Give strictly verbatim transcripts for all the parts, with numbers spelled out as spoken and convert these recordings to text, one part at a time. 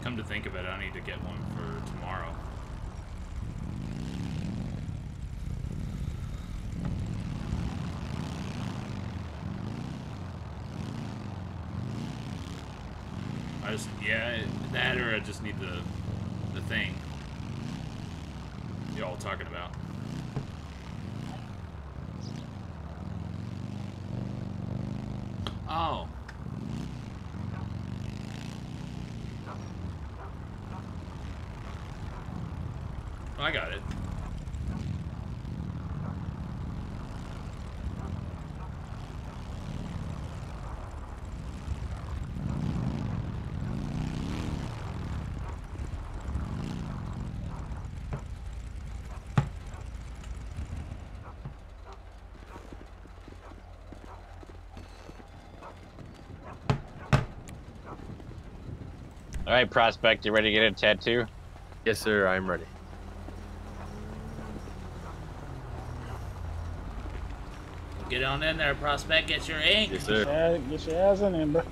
come to think of it, I need to get one for tomorrow. I just, yeah, that or I just need the, the thing y'all talking about. Oh. I got it. All right, Prospect, you ready to get a tattoo? Yes, sir. I'm ready. Get on in there, Prospect. Get your ink. Yes, sir. Yeah, get your ass in there, bro.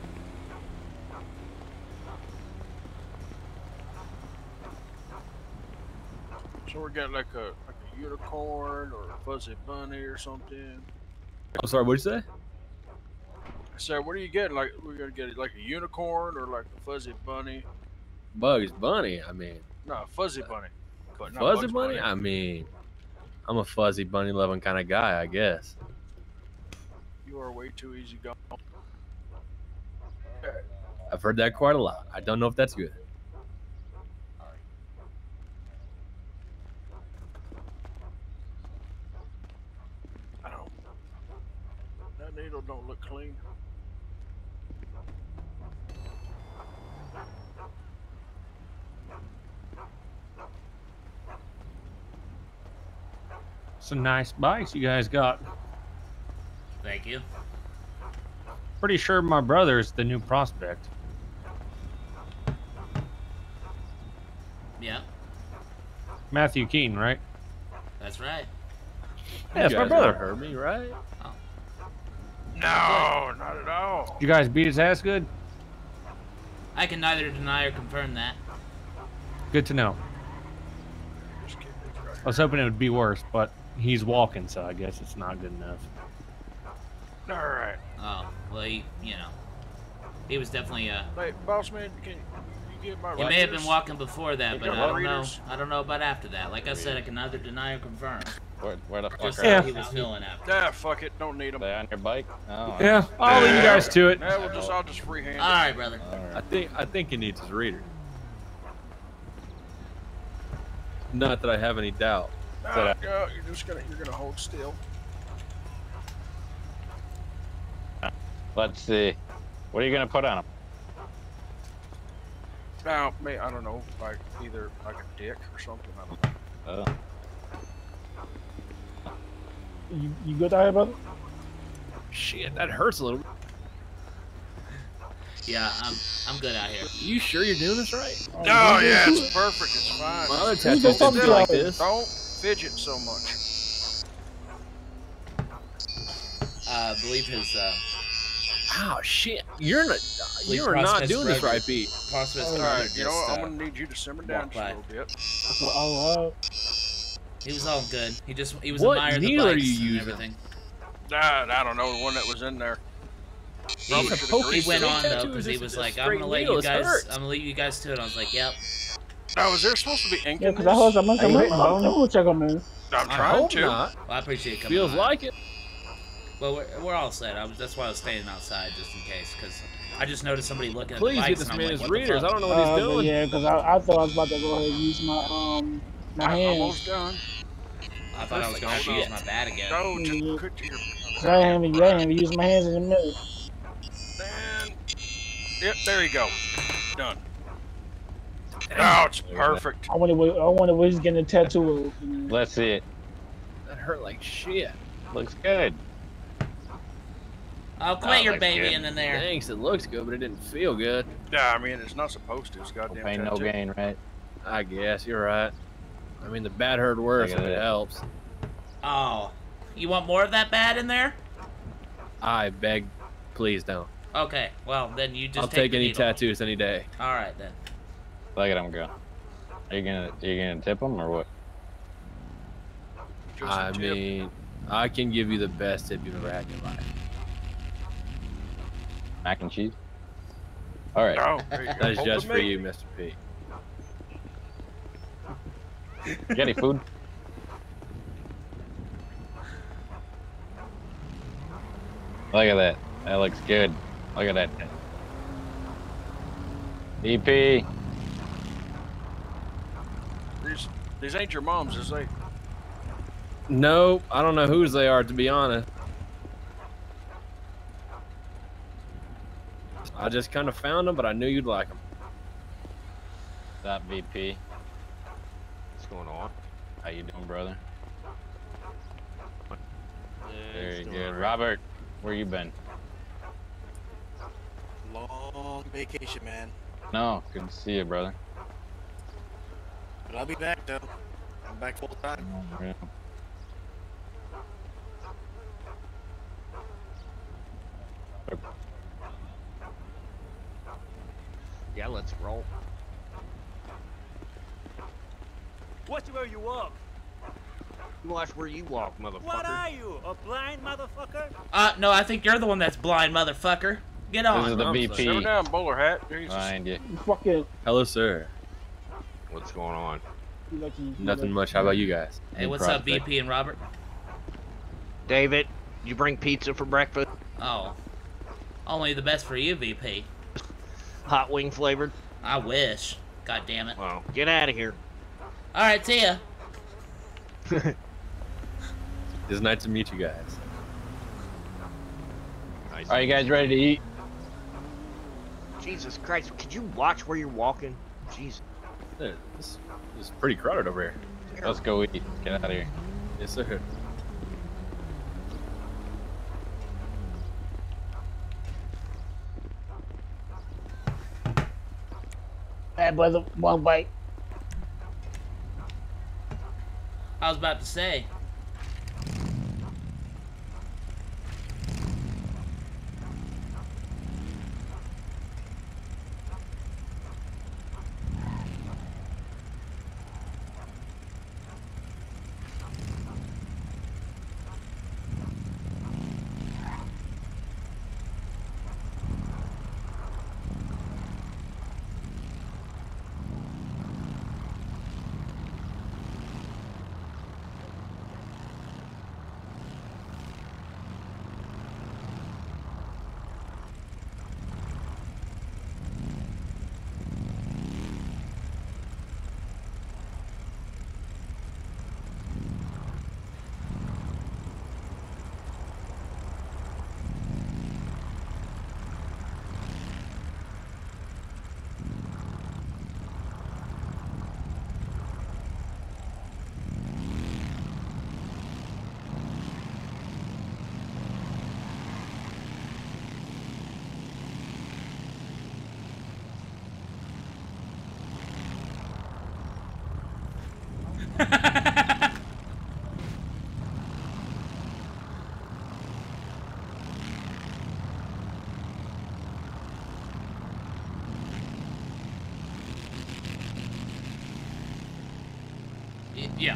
So we got like a like a unicorn or a fuzzy bunny or something. I'm sorry. What'd you say? So what are you getting? Like we're gonna get like a unicorn or like a fuzzy bunny? Bugs Bunny. I mean, No, fuzzy bunny. But not fuzzy Bugs bunny? I mean, I'm a fuzzy bunny loving kind of guy, I guess. You are way too easy going. I've heard that quite a lot. I don't know if that's good. I don't. That needle don't look clean. Some nice bikes you guys got. Thank you. Pretty sure my brother's the new Prospect. Yeah, Matthew Keaton, right? that's right. Yeah, that's you my guys brother. never heard me, right? No, not at all. You guys beat his ass good? I can neither deny or confirm that. Good to know. Just kidding. It's right I was hoping it would be worse, but he's walking, so I guess it's not good enough. here. All right. Oh, well, he, you know, he was definitely, uh, Hey, boss man, can you get my he may have been walking before that, You but got I don't readers? know. I don't know about after that. Like I said, I can neither deny or confirm. Where, where the fuck Just are how Yeah. he was feeling after. Ah, fuck it. Don't need them. they on your bike? Oh, Yeah, I'll leave you guys to it. Yeah, we'll just, I'll just freehand it. All right, brother. all right. I think I think he needs his reader. Not that I have any doubt. Ah, yeah, you're just gonna you're gonna hold still. Let's see. What are you gonna put on him? Now, may I don't know, like either like a dick or something. I don't know. Oh. You, you good out here, brother? Shit, that hurts a little. Yeah, I'm, I'm good out here. You sure you're doing this right? Oh, Oh you yeah, good, it's perfect. It's fine. My other Who's tattoos just didn't talking feel like about it? this. Don't fidget so much. Uh, I believe his, uh, Oh shit, you're not Please you're not Prospect's doing this brother. right, Pete. Prospect's Oh, All brother right, you know just, what? I'm uh, gonna need you to simmer down walk just a by. little bit. Oh, wow. he was all good. He just, he was What admiring the needle are bikes you and using? everything. Ah, I don't know the one that was in there. He, Probably That's a should've poke- he greased went it. on though Tattoo because is he just was a like, "I'm straight gonna let needle, you it guys, hurts. I'm gonna leave you guys to it." I was like, "Yep." Now, is there supposed to be ink Yeah, in because this? I was, I'm, I'm, Are you I'm, hitting I'm, bone? I'm check on this. I'm I trying hope to. not. Well, I appreciate you coming Feels on. like it. Well, we're, we're all set. I was, that's why I was staying outside just in case, because I just noticed somebody looking at Please the get bikes, this and I'm man like, his "What the readers. I fuck?" don't know what he's Uh, but doing. yeah, because I, I thought I was about to go ahead and use my um my I'm hands. almost done. I thought I was gonna have to use my bat again. No, Yeah. just cut your. So I ain't even, I ain't even use my hands in a minute. And yep, there you go. Done. Oh, it's perfect. I wonder what I wonder what he's getting a tattoo of. Let's see it. That hurt like shit. Looks good. Oh, Oh, quit your looks baby good. in there. Thanks, it looks good, but it didn't feel good. Yeah, I mean it's not supposed to. It's No goddamn pain, no tattoo. gain, right? I guess you're right. I mean, the bad hurt worse Look if at it it. helps. Oh, you want more of that bat in there? I beg, please don't. Okay, well then you just I'll take take the any needle. tattoos any day. All right then. Look at him go. Are you gonna are you gonna tip him or what? Just I a tip. mean, I can give you the best tip you've ever had in your life. Mac and cheese. All right. Oh, there you go. That is Hold just the for meat. you, Mister P. You got any food? Look at that. That looks good. Look at that. E P. These, these ain't your mom's, is they? No, I don't know whose they are, to be honest. I just kind of found them, but I knew you'd like them. Stop, V P. What's going on? How you doing, brother? Yeah, Very it's doing good. all right. Robert, where you been? Long vacation, man. No, good to see you, brother. But I'll be back though. I'm back full time. Yeah. Yeah, let's roll. Watch where you walk. Watch where you walk, motherfucker. What are you, a blind motherfucker? Uh, no, I think you're the one that's blind, motherfucker. Get on. This is the I'm V sorry. P Settle down, bowler hat. Jesus. behind you. You fucking. Hello, sir. What's going on? You lucky. you Nothing lucky. much. How about you guys? Hey, Good what's up, prospect. V P and Robert? David, you bring pizza for breakfast? Oh, only the best for you, V P. Hot wing flavored? I wish. God damn it. Well, get out of here. All right, see ya. It's nice to meet you guys. Nice. Are you guys ready to eat? Jesus Christ, could you watch where you're walking? Jesus. Hey, This this is pretty crowded over here. Let's go eat. Get out of here. Yes, sir. Hey, brother, one bite. I was about to say. Yeah.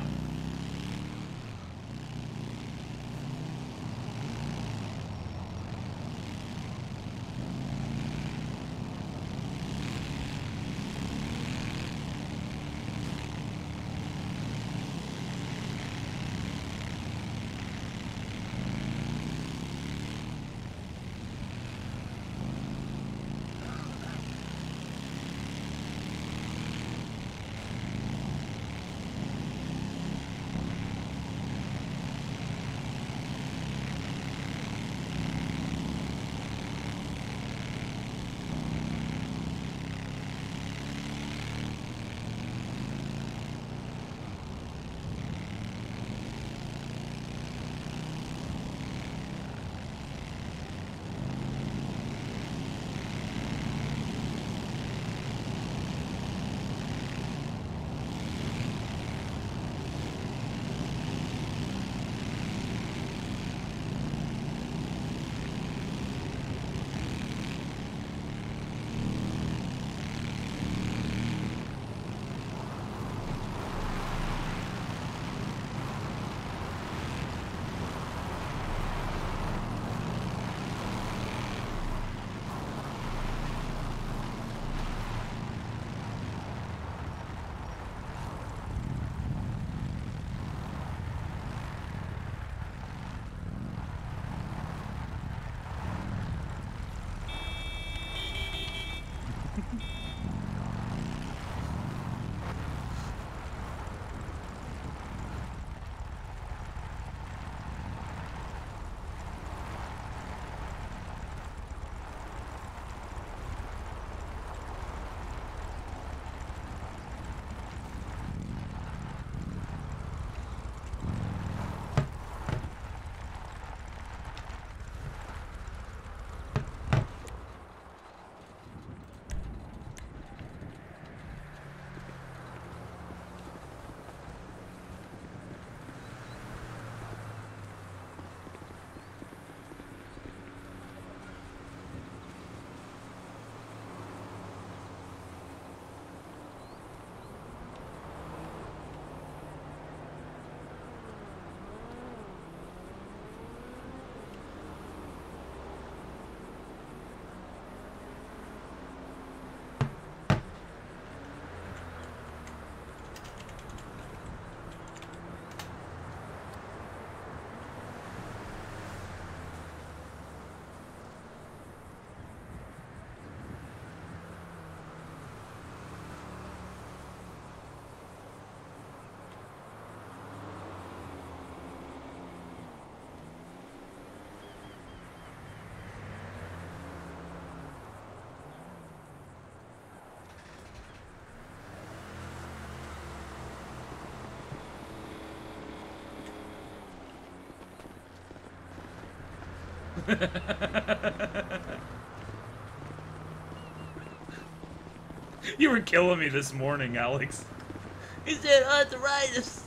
You were killing me this morning, Alex. He said arthritis.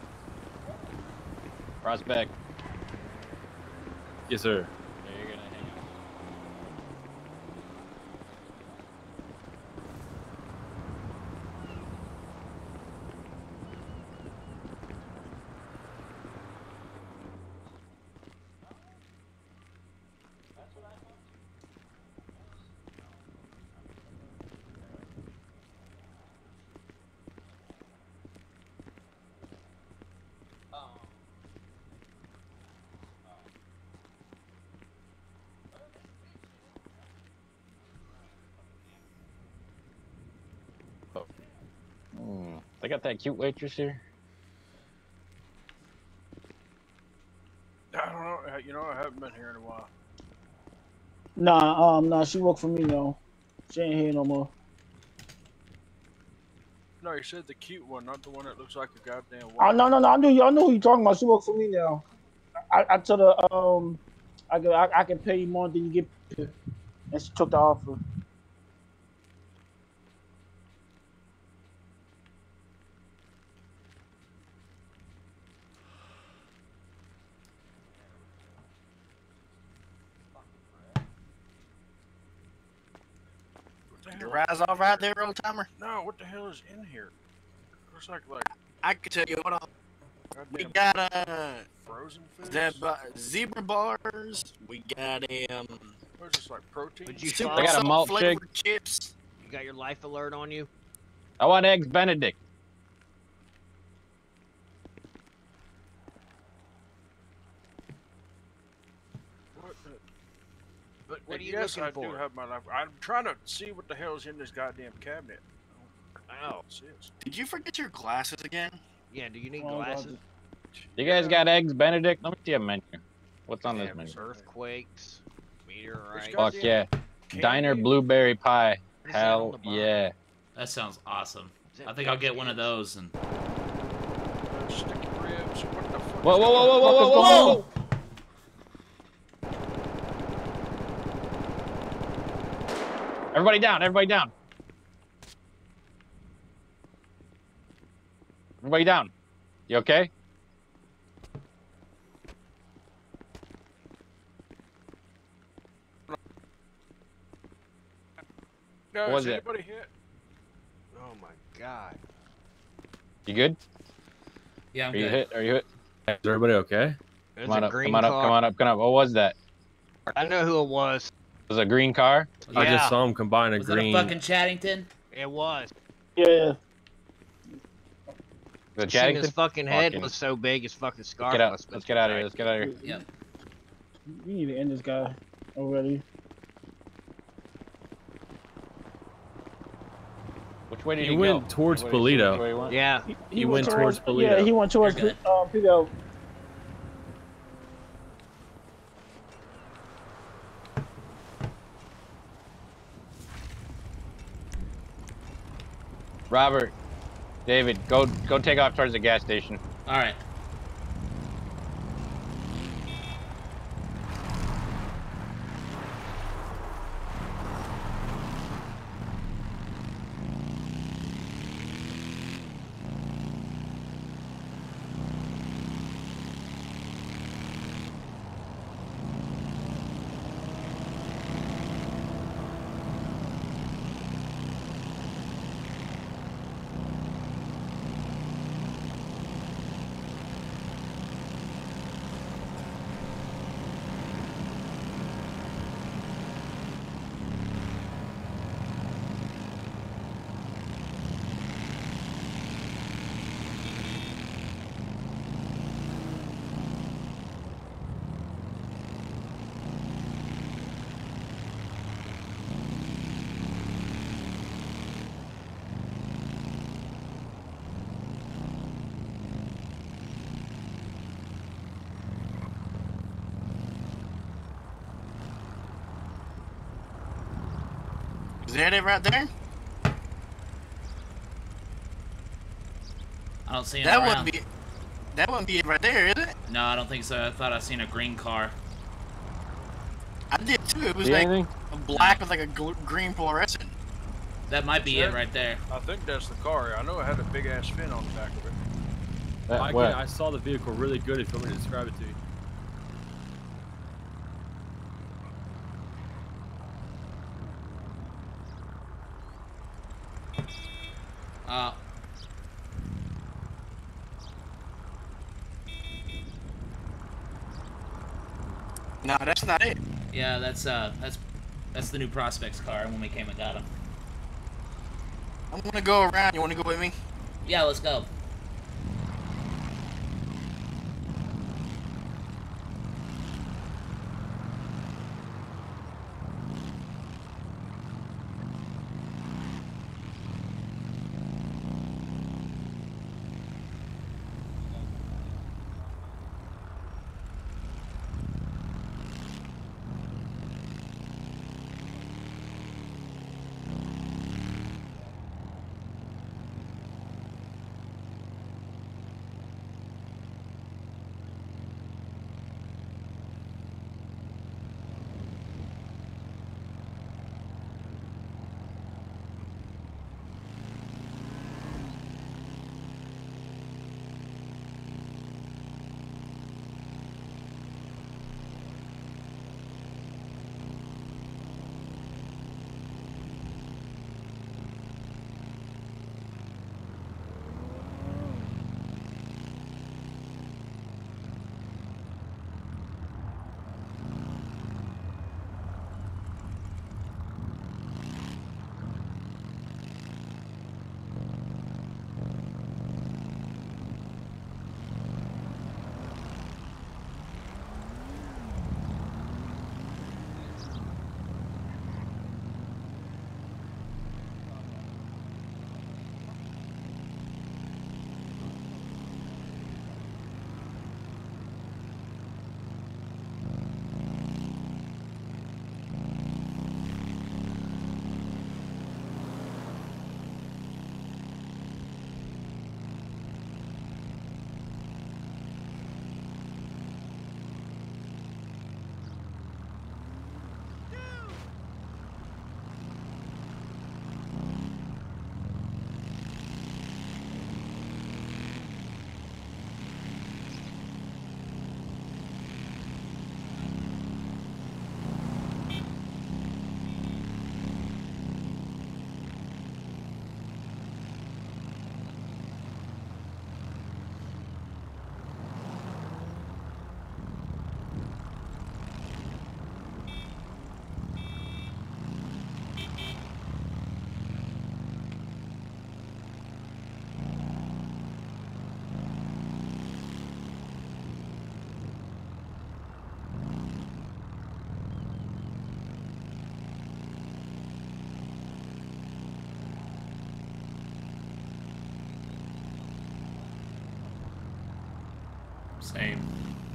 Prospect. Yes, sir. Yeah, you're gonna hang out. Hmm. They got that cute waitress here. I don't know. uh, You know, I haven't been here in a while. Nah, um, nah, she work for me now. She ain't here no more. No, you said the cute one, not the one that looks like a goddamn. Oh, Wife. no, no, no, I knew, I know who you talking about. She work for me now. I, I told her, um, I can, I, I can pay you more than you get paid. And she took the offer. What the Your hell? rise off right there, old timer. No, what the hell is in here? Looks like like I can tell you what. I'll, we goddamn got uh, frozen fish. the uh, zebra bars. We got um, What is this, like protein? Would you super They got a salt malt flavored chips. You got your life alert on you? I want eggs Benedict. What, the, What, what are you yes, looking I for? do have my life. I'm trying to see what the hell is in this goddamn cabinet. Oh, What's this? Did you forget your glasses again? yeah. Do you need Oh, glasses? You guys got eggs Benedict? Let me see a menu. What's on this Yeah, menu? Earthquakes, meteorites. got- Fuck yeah. Candy? Diner blueberry pie. What is that on Hell the bottom? yeah. That sounds awesome. Is that I think I'll get one of Mexican? those and. Uh, sticky ribs. What the fuck? Whoa, is whoa, going whoa, on? whoa, whoa, whoa, whoa, whoa! Everybody down, everybody down. Everybody down. You okay? No, What is was it? anybody hit? Oh my god. You good? Yeah, I'm Are you good. hit? Are you hit? Is everybody okay? There's Come on a up, green come on up, car. come on up, come on up. What was that? I know who it was. Was it a green car? I Yeah. just saw him combine a Was green. that a fucking Chaddington? It was. Yeah. The Seen his Chaddington? fucking head Fucking- was so big his fucking scarf Get out. must have Let's been get out of here. tight. Let's get out of here. Yep. We need to end this guy already. Which way did He he, went go? towards What did he- Polito. which way he went? Yeah. He, He went towards Yeah, Polito. he went towards You're good. uh, Polito. Robert, David, go go take off towards the gas station. All right. Is that it right there? I don't see him That around. wouldn't be. That wouldn't be it right there, is it? No, I don't think so. I thought I seen a green car. I did too. It was See like anything? a black with like a gl- green fluorescent. That might be it right there. I think that's the car. I know it had a big ass fin on the back of it. That, I, can, what? I saw the vehicle really good if you want me to describe it to you. Uh, No, that's not it. yeah, that's uh, that's that's the new Prospects car when we came and got him. I'm gonna go around. You wanna go with me? Yeah, let's go. Same.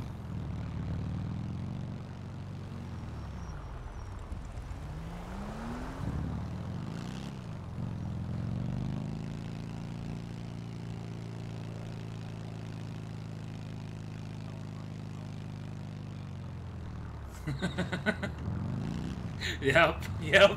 Yep, yep.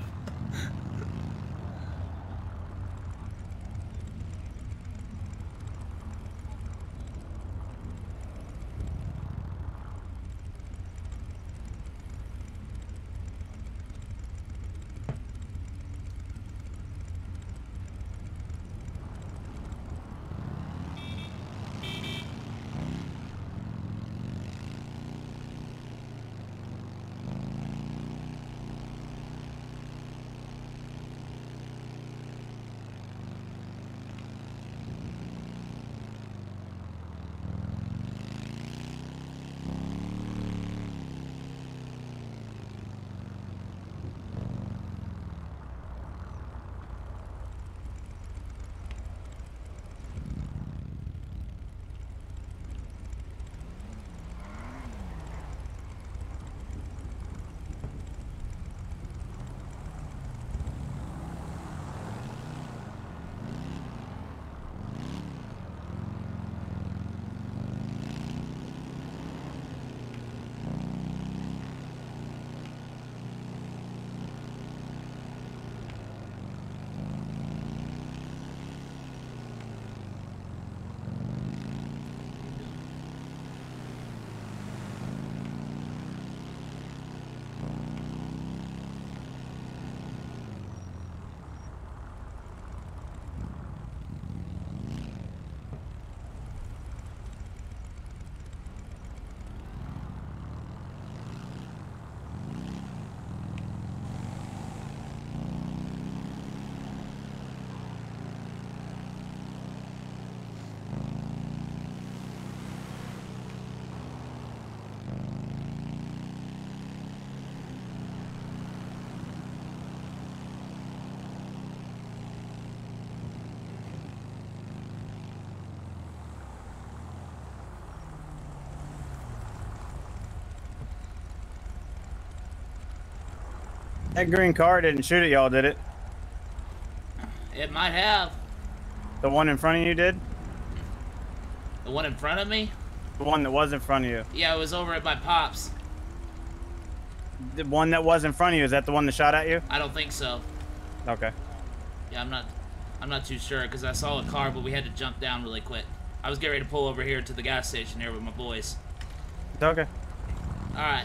That green car didn't shoot at y'all, did it? It might have. The one in front of you did? The one in front of me? The one that was in front of you. Yeah, it was over at my pops. The one that was in front of you, is that the one that shot at you? I don't think so. Okay. Yeah, I'm not I'm not too sure because I saw a car, but we had to jump down really quick. I was getting ready to pull over here to the gas station here with my boys. Okay. All right.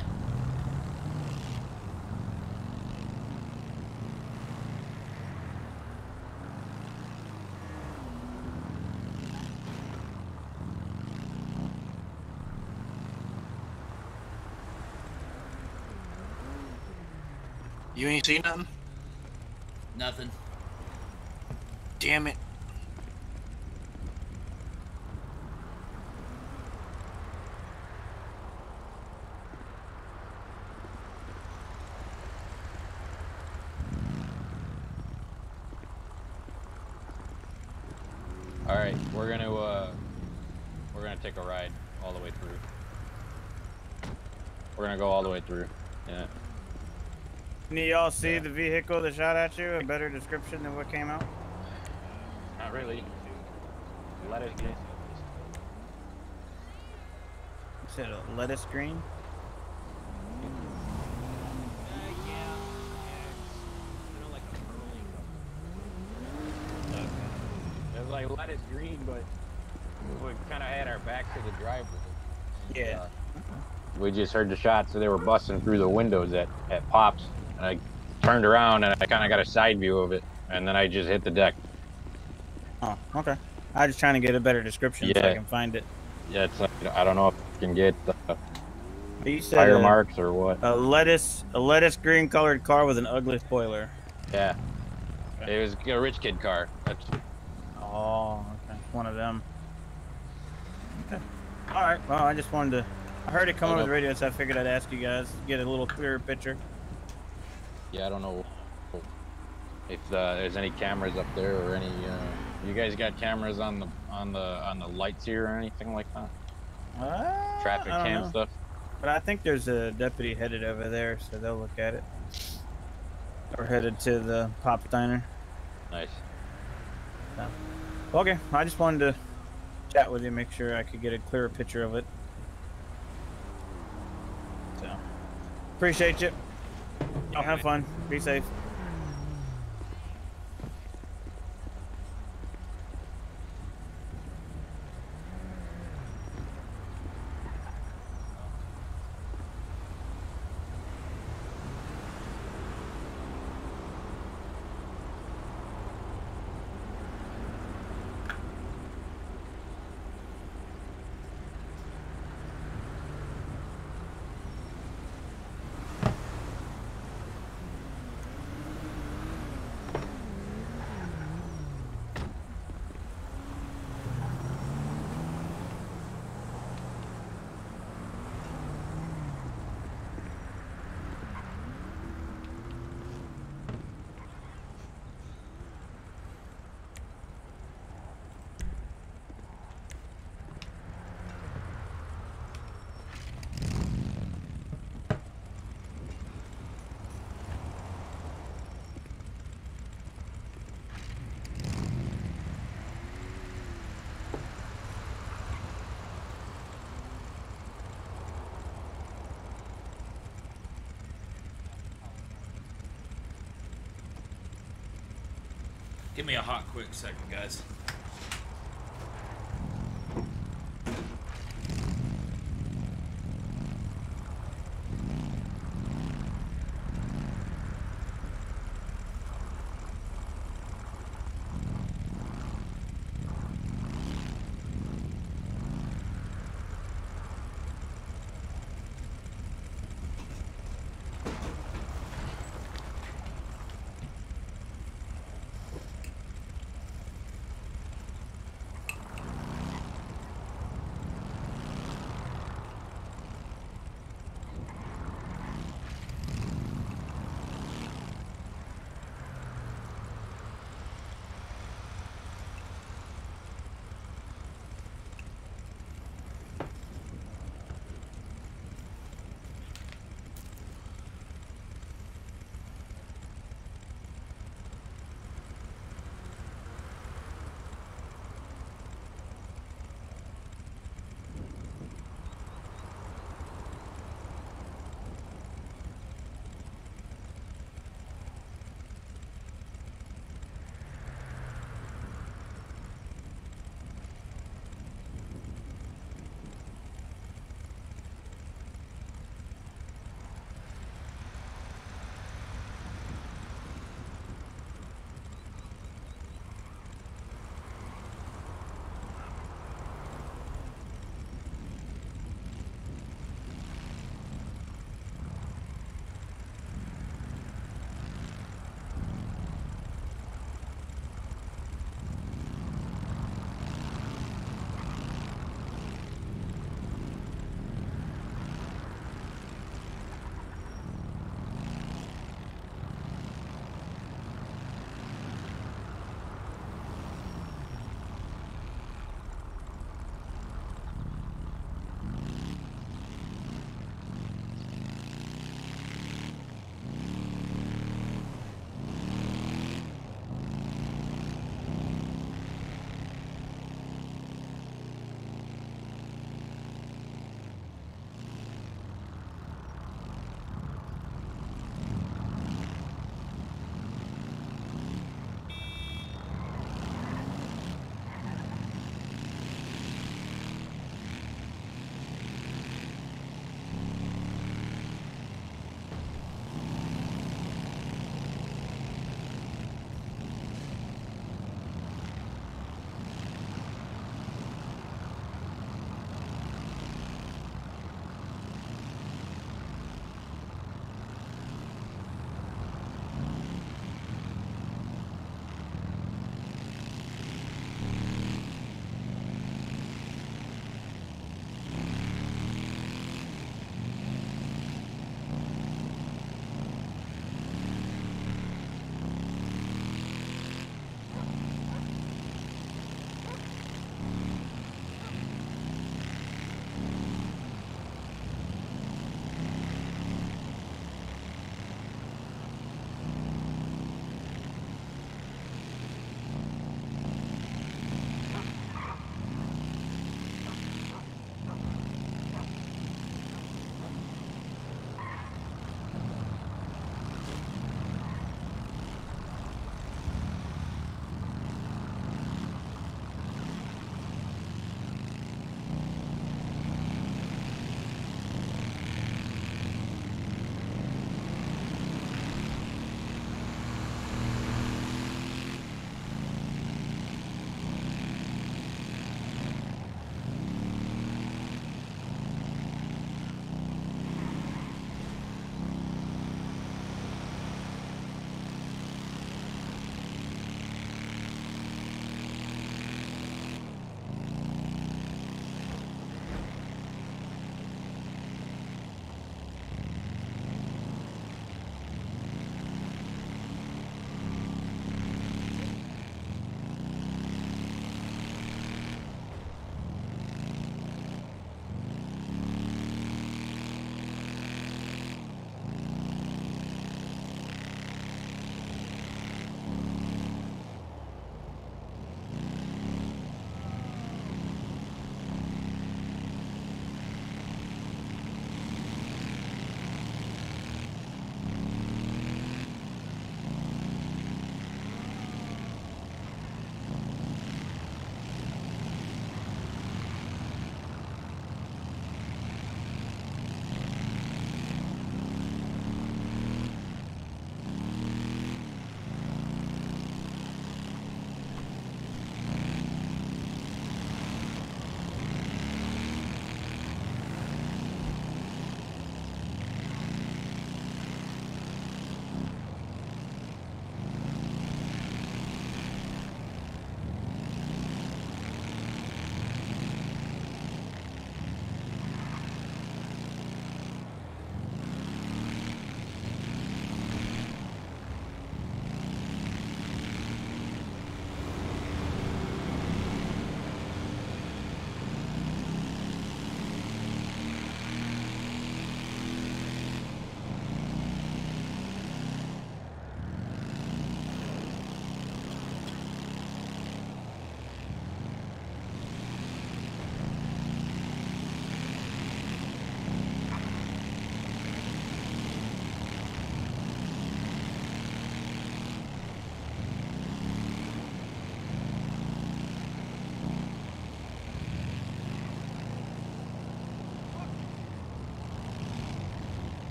You ain't seen nothing? Nothing. Damn it. All right, we're gonna uh, we're gonna take a ride all the way through. We're gonna go all the way through. Yeah. Can y'all see the vehicle that shot at you? A better description than what came out? Not really. Let it get. You said a lettuce green? It was like lettuce green, but we kind of had our back to the driver. Yeah. Uh, we just heard the shots, so they were busting through the windows at, at Pops. And I turned around and I kind of got a side view of it, and then I just hit the deck. Oh, okay. I'm just trying to get a better description so I Yeah. can find it. Yeah, it's like, I don't know if you can get uh, You said tire a, marks or what. a lettuce, a lettuce green colored car with an ugly spoiler. Yeah. It was a rich kid car. That's Oh, okay. One of them. Okay. All right. Well, I just wanted to. I heard it come Oh, over no. the radio, so I figured I'd ask you guys, get a little clearer picture. Yeah, I don't know if uh, there's any cameras up there or any. Uh, you guys got cameras on the on the on the lights here or anything like that? Uh, Traffic I don't cam know. stuff. But I think there's a deputy headed over there, so they'll look at it. Or headed to the Pop Diner. Nice. So. Okay, I just wanted to chat with you, make sure I could get a clearer picture of it. So, appreciate you. Y'all have fun. Be safe. Give me a hot, quick second, guys.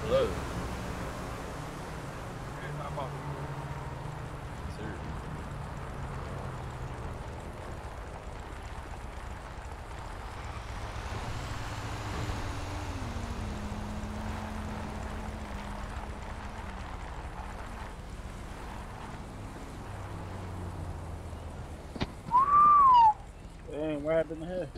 Hello. I'm off. Sir. Dang, what happened here?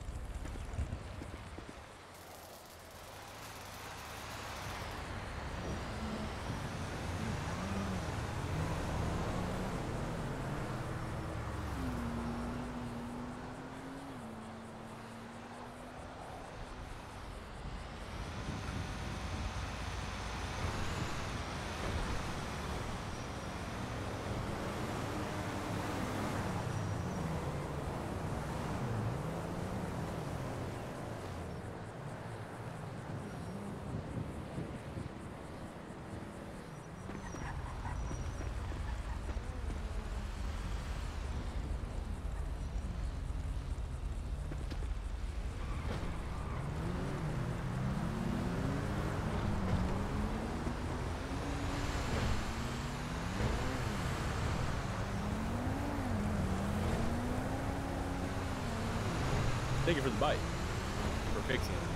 Thank you for the bite. For fixing it.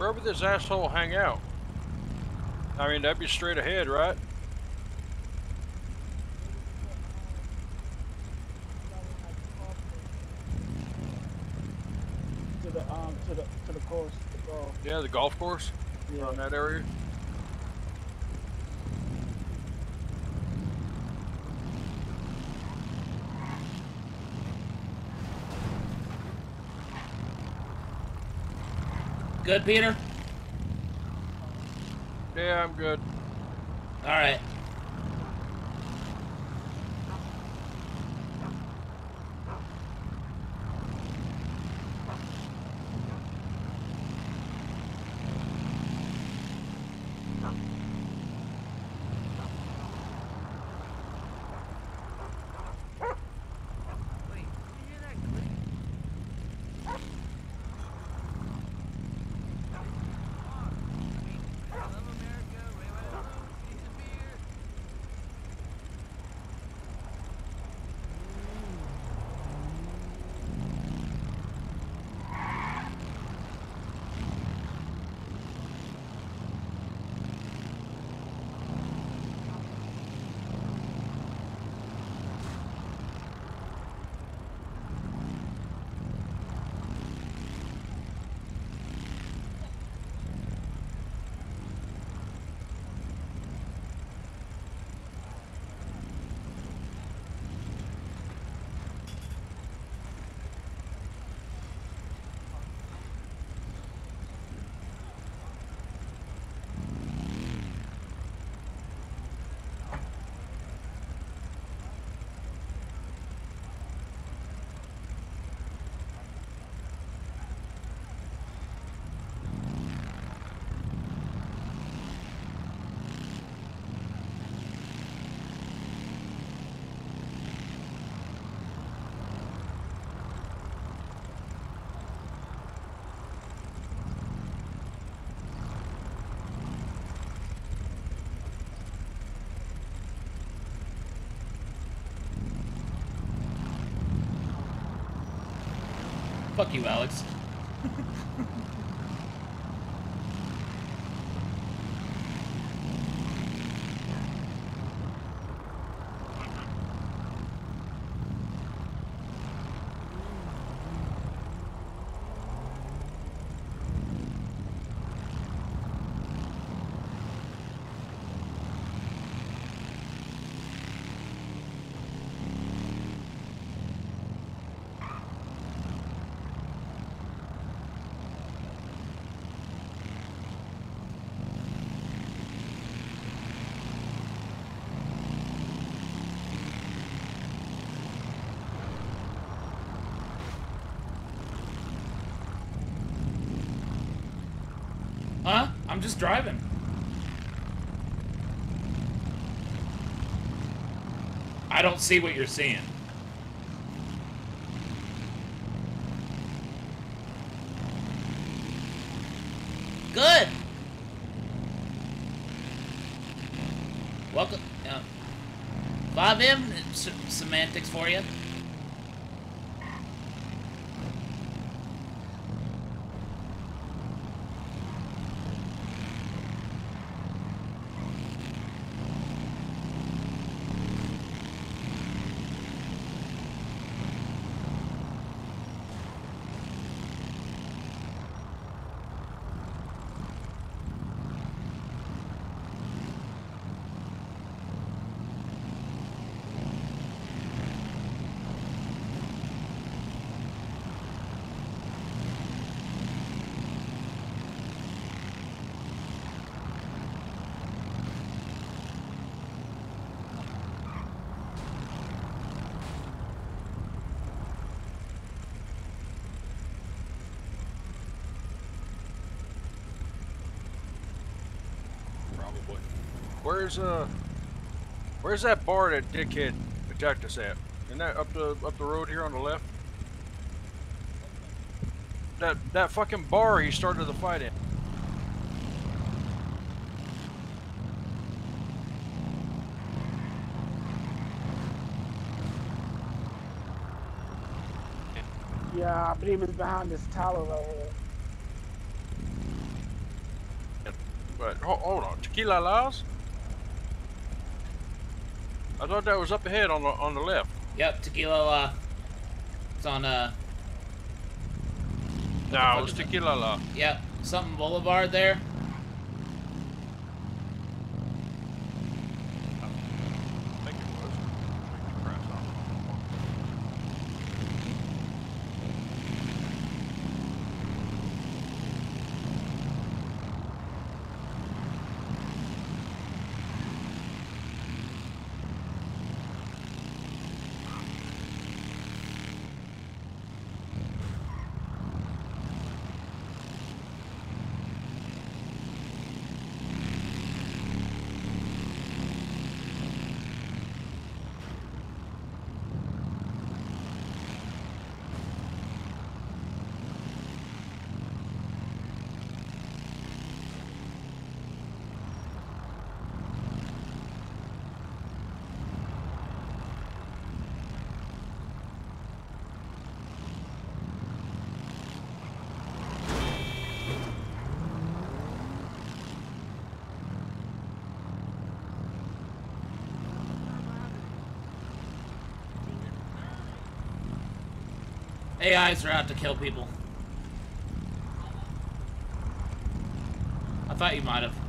Where would this asshole hang out? I mean, that'd be straight ahead, right? To the um to the to the course. The golf. Yeah, the golf course. Yeah. Around that area. Good, Peter? Yeah, I'm good. All right. Fuck you, Alex. Huh? I'm just driving. I don't see what you're seeing. Good. Welcome. Uh, five M s semantics for you. Where's uh, where's that bar that dickhead attacked us at? Isn't that up the up the road here on the left? That that fucking bar he started the fight in. Yeah, I believe it's behind this tower right here. But ho hold on, Tequila Laws? I thought that was up ahead on the on the left. Yep, Tequila La. It's on uh. No, it's Tequila La. Yep, something Boulevard there. I think it was. Make me press on. A Is are out to kill people. I thought you might have.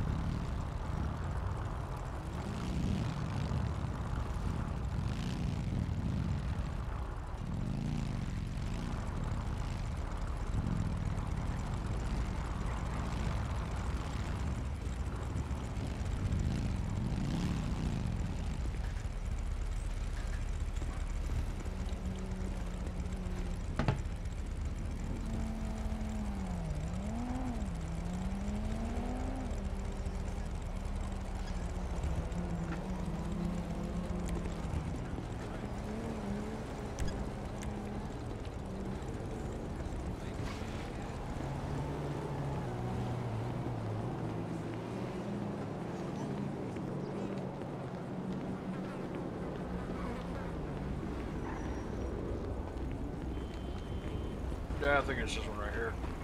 Yeah, I think it's this one right here.